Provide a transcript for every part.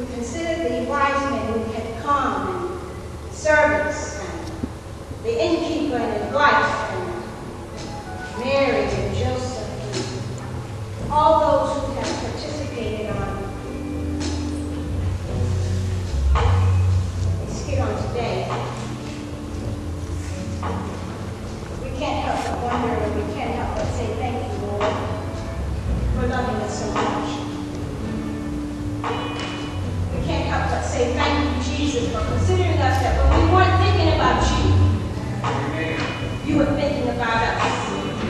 we consider the wise men who had come, and the servants, and the innkeeper and his wife, and Mary and Joseph, and all those who have participated on a skit on today, we can't help but wonder, and we can't help but say thank you, Lord, for loving us so much. We can't help but say thank you, Jesus, for considering us, that when we weren't thinking about you, you were thinking about us.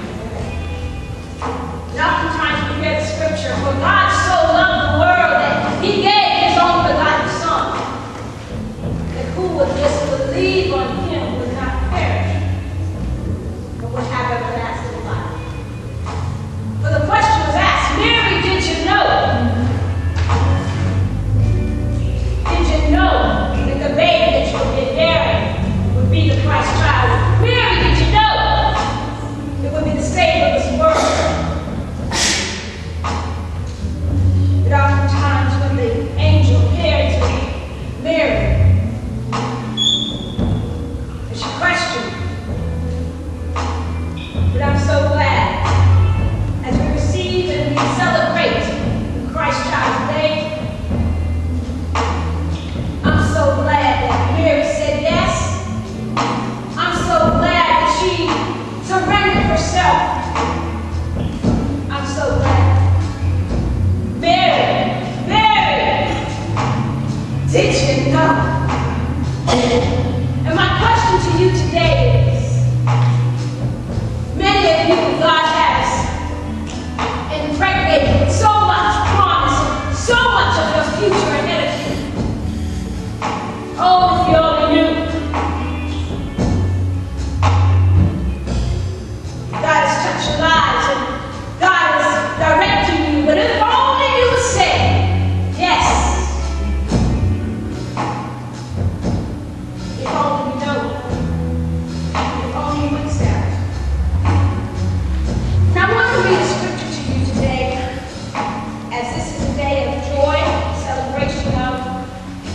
And oftentimes we hear the scripture, for God so loved the world that he gave his only begotten Son, that who would just believe on him would not perish, but would have everlasting life. For the question was asked, Mary, did you know? Did you know that the baby that you would be bearing would be the Christ child? Mary, did you know it would be the Savior of this world? But oftentimes when the angel appeared to Mary, and she questioned, but I'm so glad as we receive and we celebrate the Christ Child's Day, I'm so glad that Mary said yes. I'm so glad that she surrendered herself. I'm so glad. Mary, did you know? And my question to you today is, many of you, God has impregnated so much promise and so much of your future ahead of you. Oh, if you only knew. God has touched your lives and God is directing you, but if only you would say, yes. If only you know. If only you accept. Now I want to read a scripture to you today, as this is a day of joy, celebration of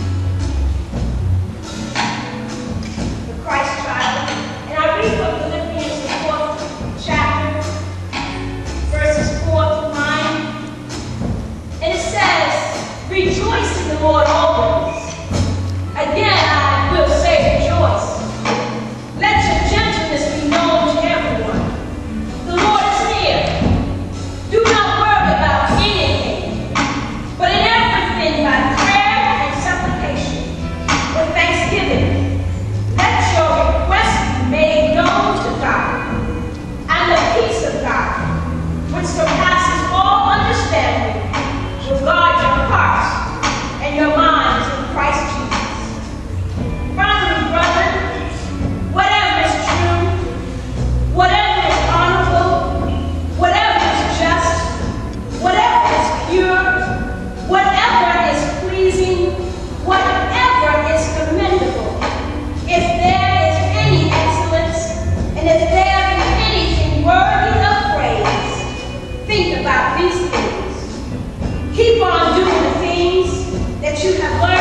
the Christ child. And I read from Philippians, the 4th chapter, verses 4 through 9. And it says, rejoice in the Lord always. Again, I will say rejoice. Let your gentleness be known to everyone. The Lord is near. Do not worry about anything, but in everything by prayer and supplication, with thanksgiving, let your requests be made known to God. And the peace of God, which surpasses all understanding, will guard your hearts and your minds in Christ Jesus. Finally, brethren, whatever is true, whatever is honorable, whatever is just, whatever is pure, whatever is pleasing, whatever is commendable, if there is any excellence, and if there is anything worthy of praise, think about these things. Keep on doing the things that you have learned